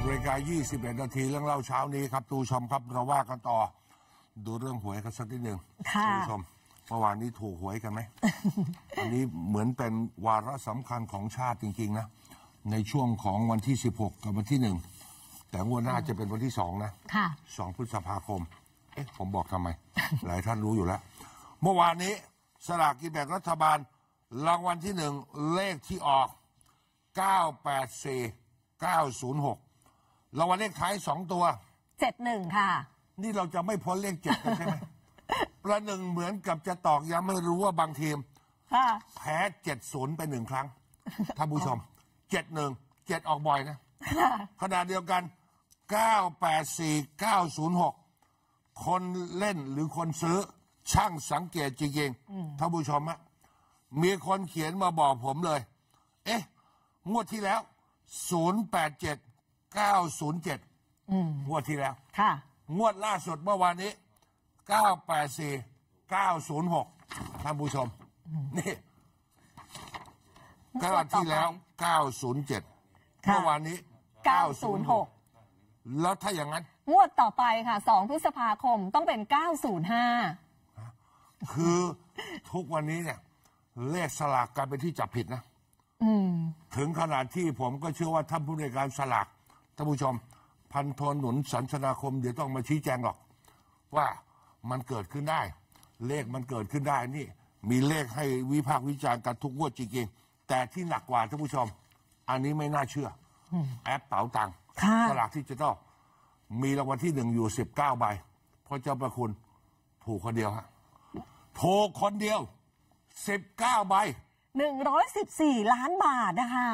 รายการ21 นาทีเรื่องเล่าเช้านี้ครับทุกชมครับเราว่ากันต่อดูเรื่องหวยกันสักนิดหนึ่งทุกชมเมื่อวานนี้ถูกหวยกันไหม อันนี้เหมือนเป็นวาระสำคัญของชาติจริงๆนะในช่วงของวันที่16กับวันที่1แต่งวดหน้าจะเป็นวันที่2นะ2 พฤษภาคมผมบอกทำไม หลายท่านรู้อยู่แล้วเมื่อวานนี้สลากกินแบ่งรัฐบาลรางวัลที่1เลขที่ออก984 906รางวัลเลขท้าย2ตัว 71ค่ะนี่เราจะไม่พ้นเลข7กันใช่ไหม ประหนึ่งเหมือนกับจะตอกย้ำให้รู้ว่าบางทีมแพ้70ไป1ครั้งท่านผู้ชม71 7ออกบ่อยนะขณะเดียวกัน984 906คนเล่นหรือคนซื้อช่างสังเกตจริงๆท่านผู้ชมฮะมีคนเขียนมาบอกผมเลยงวดที่แล้ว087 907งวดที่แล้วงวดล่าสุดเมื่อวานนี้984 906ท่านผู้ชมนี่งวดที่แล้ว907เมื่อวานนี้906แล้วถ้าอย่างนั้นงวดต่อไปค่ะ2 พฤษภาคมต้องเป็น905 คือทุกวันนี้เนี่ยเลขสลากกลายเป็นที่จับผิดนะถึงขนาดที่ผมก็เชื่อว่าท่านผู้ในการสลากท่านผู้ชมพันโทหนุนสันสนาคมเดี๋ยวต้องมาชี้แจงหรอกว่ามันเกิดขึ้นได้เลขมันเกิดขึ้นได้นี่มีเลขให้วิพากษ์วิจารณ์กันทุกงวดจริงๆแต่ที่หนักกว่าท่านผู้ชมอันนี้ไม่น่าเชื่อแอปเป๋าตังค์สลากที่จะต้องมีรางวัลที่1อยู่19ใบเพราะเจ้าประคุณถูกคนเดียวฮะถูกคนเดียว19ใบ 114 ล้านบาทนะคะ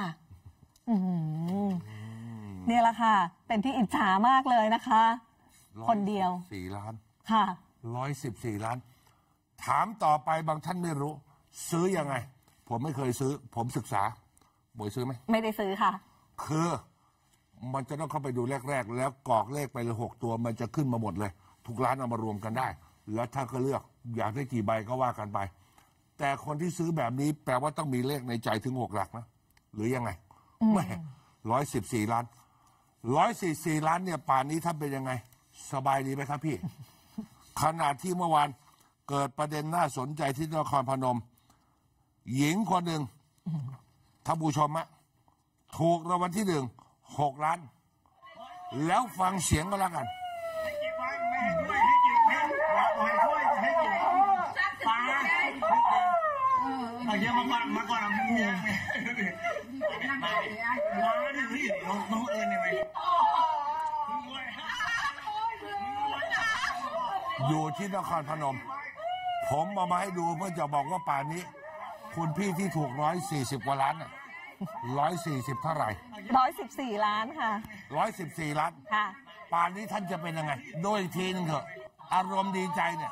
เนี่ยแหละค่ะเป็นที่อิจฉามากเลยนะคะคนเดียว 4 ล้านค่ะ 114 ล้านถามต่อไปบางท่านไม่รู้ซื้อยังไงผมไม่เคยซื้อผมศึกษาบ่อยซื้อไหมไม่ได้ซื้อค่ะคือมันจะต้องเข้าไปดูแรกๆแล้วกรอกเลขไปเลย6 ตัวมันจะขึ้นมาหมดเลยทุกร้านเอามารวมกันได้แล้วถ้าก็เลือกอยากได้กี่ใบก็ว่ากันไปแต่คนที่ซื้อแบบนี้แปลว่าต้องมีเลขในใจถึง6 หลักนะหรือยังไงไม่114 ล้าน144 ล้านเนี่ยป่านนี้ท่านเป็นยังไงสบายดีไหมครับพี่ ขณะที่เมื่อวานเกิดประเด็นน่าสนใจที่นครพนมหญิงคนหนึ่งท่านผู้ชมอะถูกรางวัลที่6 ล้านแล้วฟังเสียงก็แล้วกันเอาเยอะมาก่อนนะมึงเนี่ยมาดิพี่น้องเอิญเนี่ยไหมอยู่ที่นครพนมผมเอามาให้ดูเพื่อจะบอกว่าป่านนี้คุณพี่ที่ถูก140 กว่าล้าน140เท่าไหร่ 114 ล้านค่ะ 114 ล้านค่ะป่านนี้ท่านจะเป็นยังไงโดยทีนึงเถอะอารมณ์ดีใจเนี่ย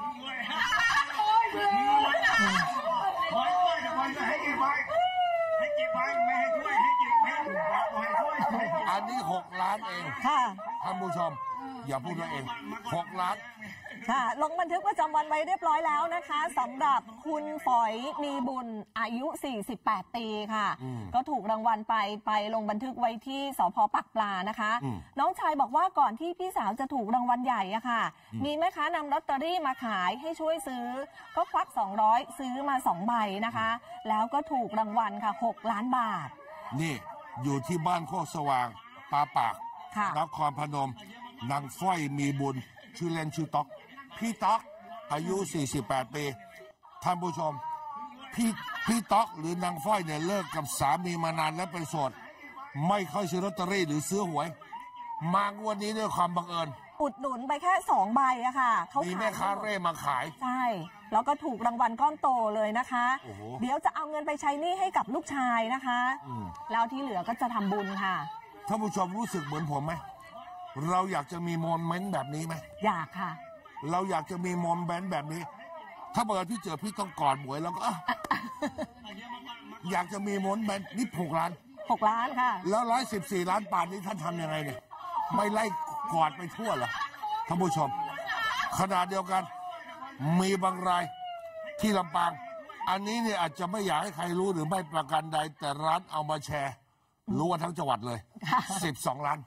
อันนี้6 ล้านเองท่านผู้ชมอย่าพูดว่าเอง6 ล้านค่ะลงบันทึกประจำวันไว้เรียบร้อยแล้วนะคะสำหรับคุณฝอยมีบุญอายุ48 ปีค่ะก็ถูกรางวัลไปลงบันทึกไว้ที่สภ.ปากปลานะคะน้องชายบอกว่าก่อนที่พี่สาวจะถูกรางวัลใหญ่อะค่ะมีแม่ค้านำลอตเตอรี่มาขายให้ช่วยซื้อก็ควัก200ซื้อมา2 ใบนะคะแล้วก็ถูกรางวัลค่ะ6 ล้านบาทนี่อยู่ที่บ้านโคกสว่างปาปากนครพนมนางฝ้อยมีบุญชื่อเล่นชื่อต๊อกพี่ต๊อกอายุ48 ปีท่านผู้ชมพี่ต๊อกหรือนางฝ้อยเนี่ยเลิกกับสามีมานานและเป็นโสดไม่ค่อยซื้อลอตเตอรี่หรือซื้อหวยมางวดนี้ด้วยความบังเอิญอุดหนุนไปแค่2 ใบอะค่ะเขามีแม่ค้าเร่มาขายใช่แล้วก็ถูกรางวัลก้อนโตเลยนะคะเดี๋ยวจะเอาเงินไปใช้หนี้ให้กับลูกชายนะคะแล้วที่เหลือก็จะทำบุญค่ะท่านผู้ชมรู้สึกเหมือนผมไหมเราอยากจะมีโมเมนต์แบบนี้ไหมอยากค่ะเราอยากจะมีโมเมนต์แบบนี้ถ้าเกิดพี่เจอพี่ต้องกอดหมวยแล้วก็อยากจะมีโมเมนต์นี่6 ล้าน 6 ล้านค่ะแล้ว114 ล้านป่านนี้ท่านทำยังไงเนี่ยไม่ไล่กอดไปทั่วเหรอท่านผู้ชมขณะเดียวกันมีบางรายที่ลำปางอันนี้เนี่ยอาจจะไม่อยากให้ใครรู้หรือไม่ประกันใดแต่ร้านเอามาแชร์รู้ว่าทั้งจังหวัดเลย12 ล้าน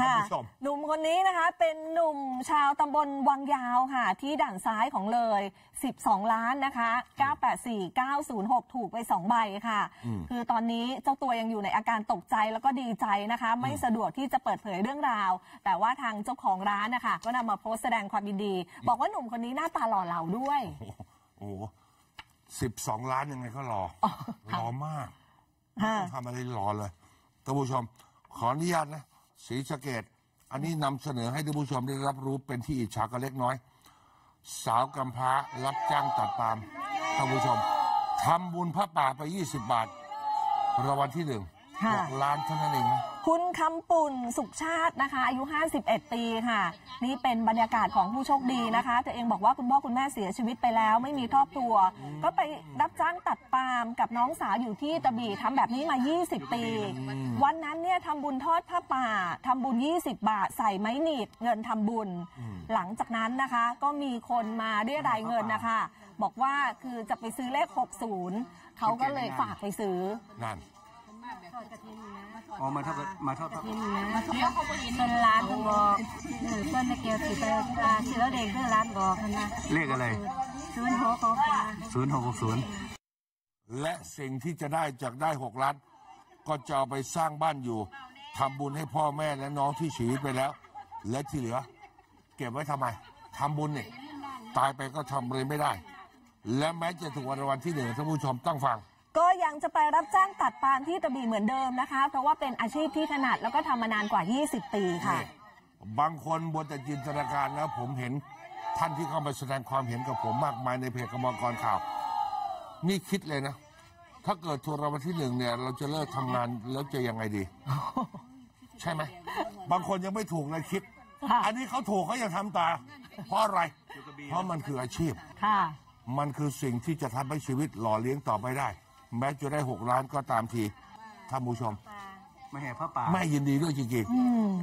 ท่านค่ะผู้ชมหนุ่มคนนี้นะคะเป็นหนุ่มชาวตำบลวังยาวค่ะ ที่ด่านซ้ายของเลย12 ล้านนะคะ984906ถูกไป2ใบค่ะ คือตอนนี้เจ้าตัวยังอยู่ในอาการตกใจแล้วก็ดีใจนะคะ ไม่สะดวกที่จะเปิดเผยเรื่องราว แต่ว่าทางเจ้าของร้านนะคะก็นำมาโพสต์แสดงความยินดี บอกว่าหนุ่มคนนี้หน้าตาหล่อเหลาด้วยโอ้โห12 ล้านยังไงก็รอมากทำอะไรรอเลยท่านผู้ชมขออนุญาตนะศรีสะเกษอันนี้นำเสนอให้ท่านผู้ชมได้รับรู้เป็นที่อิจฉากันเล็กน้อย สาวกำพร้ารับจ้างตัดปาล์มท่านผู้ชมทำบุญพระป่าไป20 บาทรางวัลที่1 6 ล้านเท่านั้นเองนะคุณคำปุ่นสุขชาตินะคะอายุ51 ปีค่ะ นี่เป็นบรรยากาศของผู้โชคดีนะคะตัวเองบอกว่าคุณพ่อคุณแม่เสียชีวิตไปแล้วไม่มีครอบครัว ก็ไปรับจ้างตัดปาล์มกับน้องสาวอยู่ที่กระบี่ทำแบบนี้มา20 ปี วันนั้นเนี่ยทำบุญทอดผ้าป่าทำบุญ20 บาทใส่ไม้หนีบเงินทำบุญ หลังจากนั้นนะคะก็มีคนมาเรียรายเงินนะคะบอกว่าคือจะไปซื้อเลข60เขาก็เลยฝากไปซื้อนั่นอ๋อมาทอดกระถิ่นเพิ่นร้านบอกเพิ่นเกี่ยวสิไปเชื้อเด็กเพิ่นร้านบอกนะเลขอะไร 0660 และสิ่งที่จะได้จากได้6 ล้านก็จะเอาไปสร้างบ้านอยู่ทำบุญให้พ่อแม่และน้องที่เสียชีวิตไปแล้ว และที่เหลือ เก็บไว้ทำไมทำบุญเนี่ยตายไปก็ทำเลยไม่ได้ และแม้จะถูกรางวัลที่1ท่านผู้ชมต้องฟังก็ยังจะไปรับจ้างตัดปาล์มที่กระบี่เหมือนเดิมนะคะเพราะว่าเป็นอาชีพที่ถนัดแล้วก็ทำมานานกว่า20 ปีค่ะบางคนบนแต่จินตนาการนะผมเห็นท่านที่เข้ามาแสดงความเห็นกับผมมากมายในเพจกมกรข่าวนี่คิดเลยนะถ้าเกิดถูกรางวัลที่1เนี่ยเราจะเลิกทำงานแล้วจะยังไงดี ใช่ไหมบางคนยังไม่ถูกเลยคิดอันนี้เขาถูกเขายังทำตาเพราะอะไรเพราะมันคืออาชีพมันคือสิ่งที่จะทำให้ชีวิตหล่อเลี้ยงต่อไปได้แม้จะได้6 ล้านก็ตามทีท่านผู้ชมไม่แห่พระป่าไม่ยินดีด้วยจริง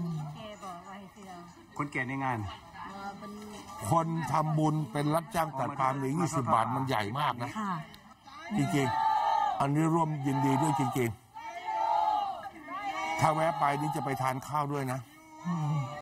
ๆคนแก่ในงานคนทำบุญเป็นรับจ้างตัดปาล์มใน20 บาทมันใหญ่มากนะจริงๆอันนี้ร่วมยินดีด้วยจริงๆถ้าแวะไปนี่จะไปทานข้าวด้วยนะ